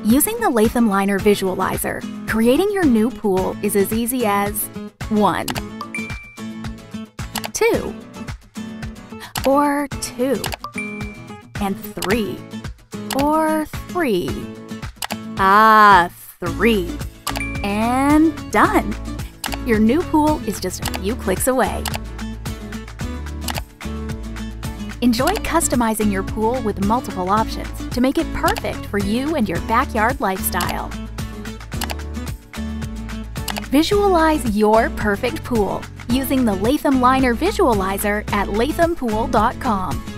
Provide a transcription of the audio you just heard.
Using the Latham Liner Visualizer, creating your new pool is as easy as 1, 2, or 2, and 3, or 3. 3. And done! Your new pool is just a few clicks away. Enjoy customizing your pool with multiple options to make it perfect for you and your backyard lifestyle. Visualize your perfect pool using the Latham Liner Visualizer at lathampool.com.